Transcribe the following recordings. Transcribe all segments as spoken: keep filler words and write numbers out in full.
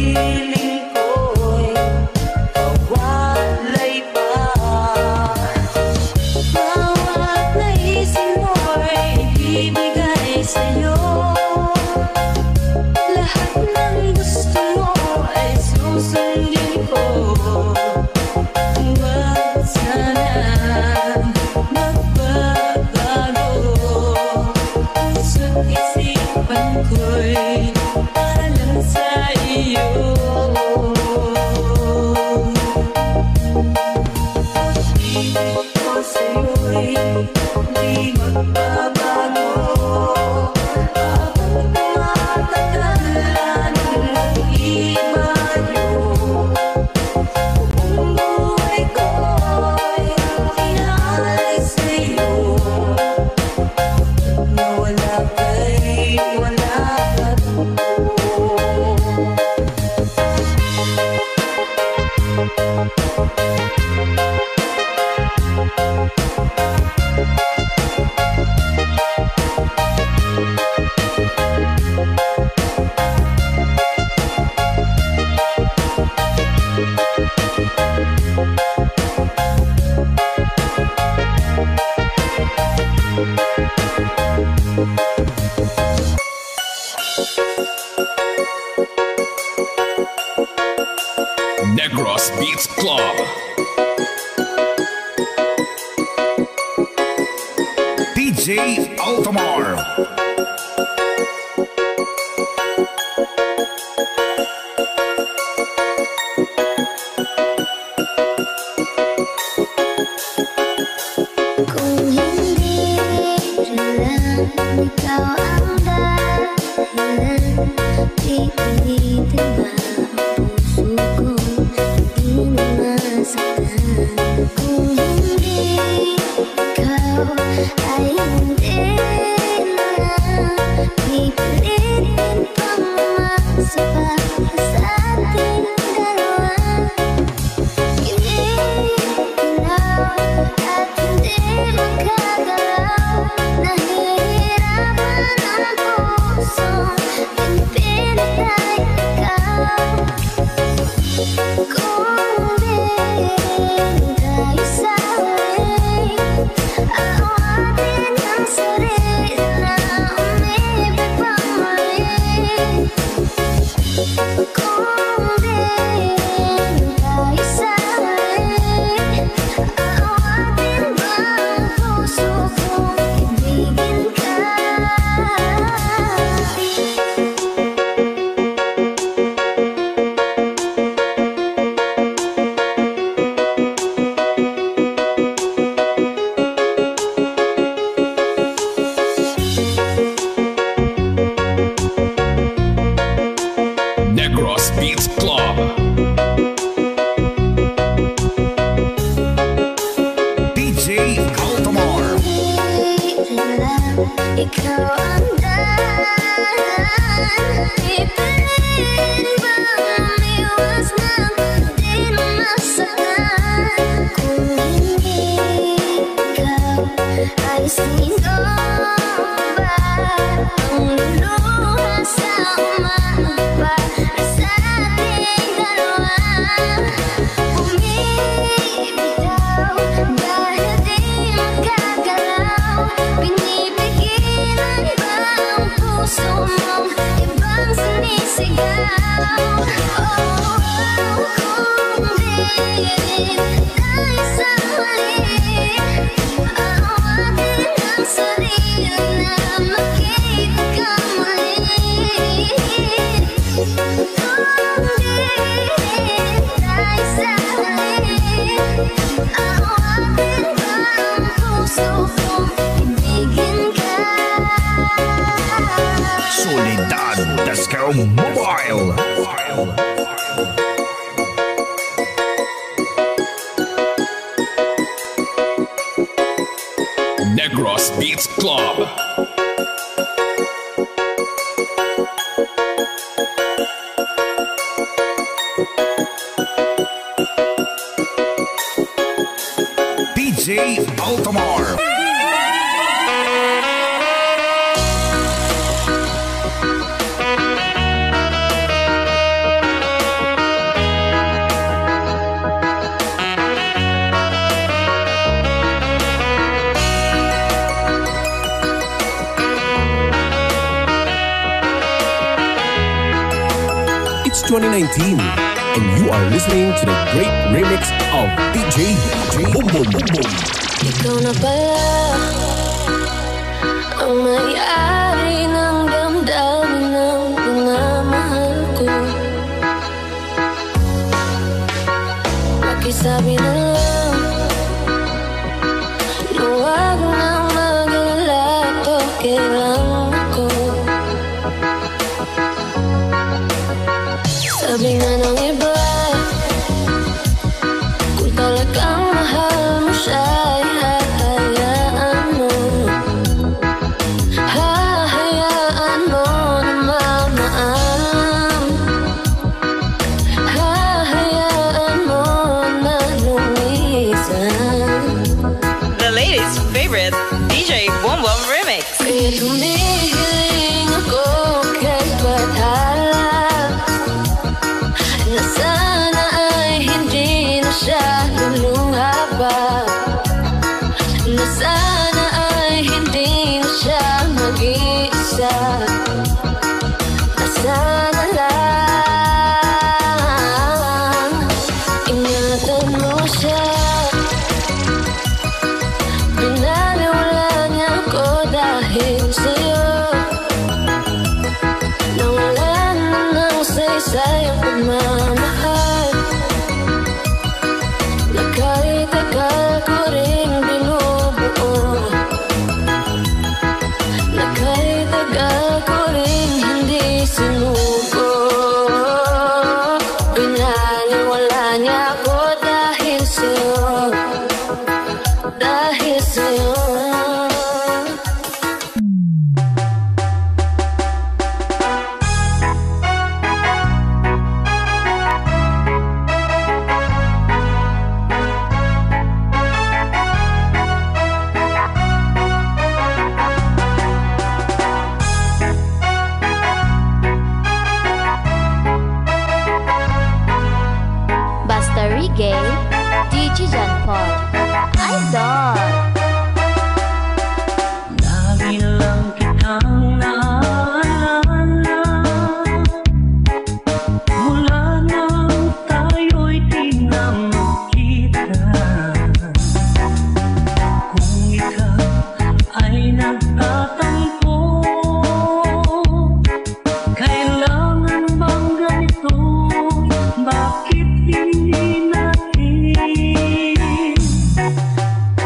Negros Beats Club. D J Altamar. Negros Beats Club. D J Altamar. Ikaw ang daan, ipilin ba umiwas ng di masaktan? Kung hindi ikaw ay sino ba ang luluha sa umaga sa ating dalawa? Umibitaw dahil di makagalaw, pinipigilan ba ang puso mong ibang sinisigaw? Oh, kung di rin tayo sa huli, awatin ang sarili na makita ka muli. Kung di rin tayo sa huli, awatin ba ang puso kong ibigin ka? Soledad Dascao Mobile. Negros Beats Club. D J Altamar. twenty nineteen, and you are listening to the great remix of D J Boom Boom Boom Boom. Ikaw na pala ang may-ari ng damdamin ng pinamahal ko. Pakisabi na lang na huwag na mag-alala at okay lang ako. Sabi nga ng iba, kung talagang mahal mo siya, hahayaan mo. Hahayaan mo na mamaalam. Hahayaan mo na lumisan. The latest favorite D J Boom Boom Remix. Kaya humihiling ako kahit bathala, na sana ay hindi na siya luluha pa, na sana ay hindi na siya mag-iisa, na sana lang ingatan mo siya. Pinaniwala niya ako dahil sa'yo, nawalan na ng saysay ang pagmamahal, na kahit akal ko rin binubuo, na kahit akal ko rin hindi sinuko. Pinaniwala niya ako dahil sa'yo, dahil sa'yo. Basta Reggae, D J John Paul, Idol. Lagi lang kitang naalala mula nang tayo'y di na magkita. Kung ikaw ay nagtatampo, kailangan bang ganito? Bakit hindi natin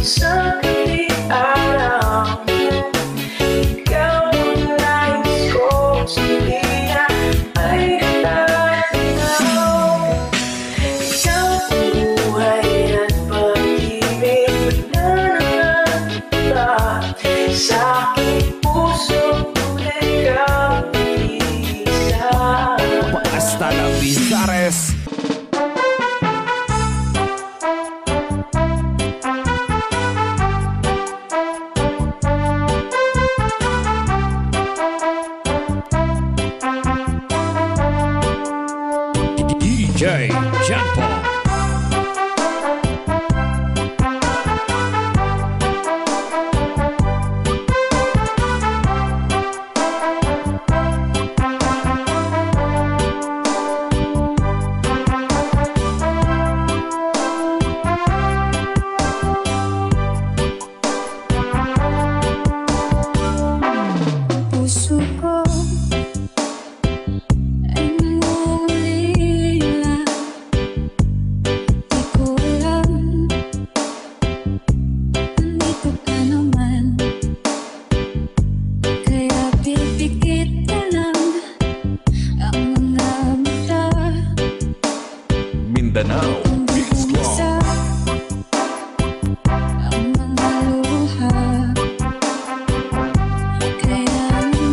Sa di alam, ikaw ang nais ko. Sabihan ay katanaw. Ikaw ang buhay at pag-ibig. Nananata sa aking puso. Tunay kang isa. Hasta la Bizares. D J John Paul. Puso ko ay nangungulila. Di ko alam, nandito ka naman. Kaya pipikit na lang ang mga mata. Mindanao Beats Club. Bumisa ang mga luha. Kaya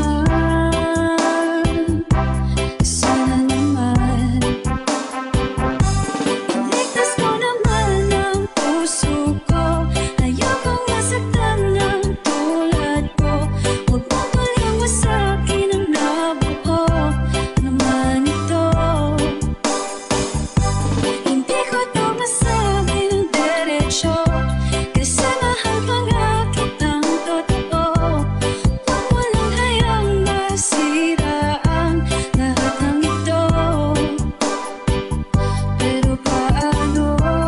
naman, sana naman iligtas mo naman ang puso ko. Ayokong masaktan ng tulad ko. Huwag mo paliwa sa'kin ang nabuo naman ito. Hindi ko to masabi ng diretsyo, kasi mahal pa nga kitang totoo. Huwag mo lang hayang masira ang lahat ng ito. Pero paano?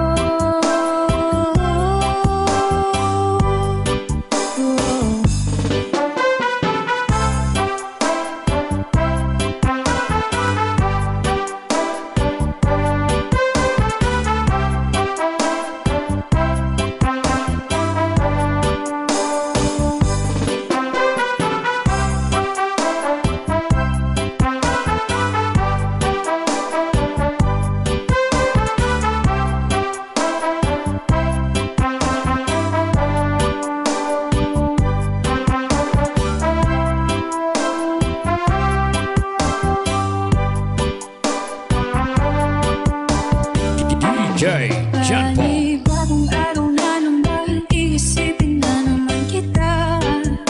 D J John Paul. Panibagong araw na naman, iisipin na naman kita.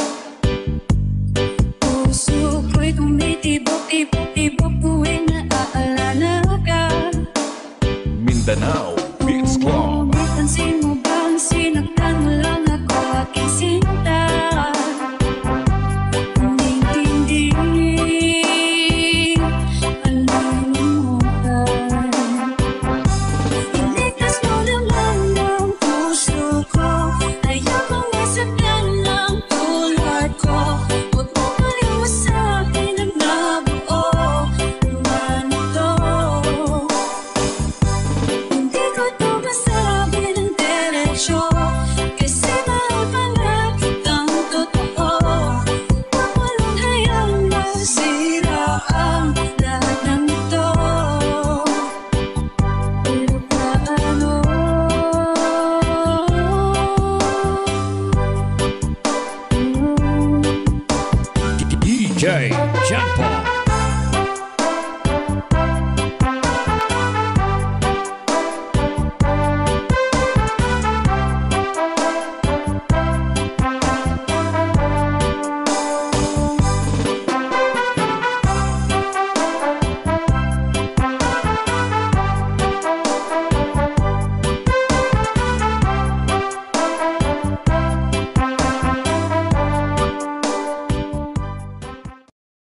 Puso ko'y tumitibok-tibok-tibok tuwing naaalala ka. Mindanao Beats Club. Napansin mo bang sinaktan mo lang ako, aking sinta? Hindi, hindi alimutan. Iligtas mo naman ang puso ko. Ayokong masaktan ng tulad ko. Huwag mo paliwa sa'kin ang nabuo naman ito. Hindi ko to masabi ng diretsyo, kasi mahal pa nga kitang totoo. Huwag mo lang hayang masira ang lahat ng ito. Pero paano? D J John Paul.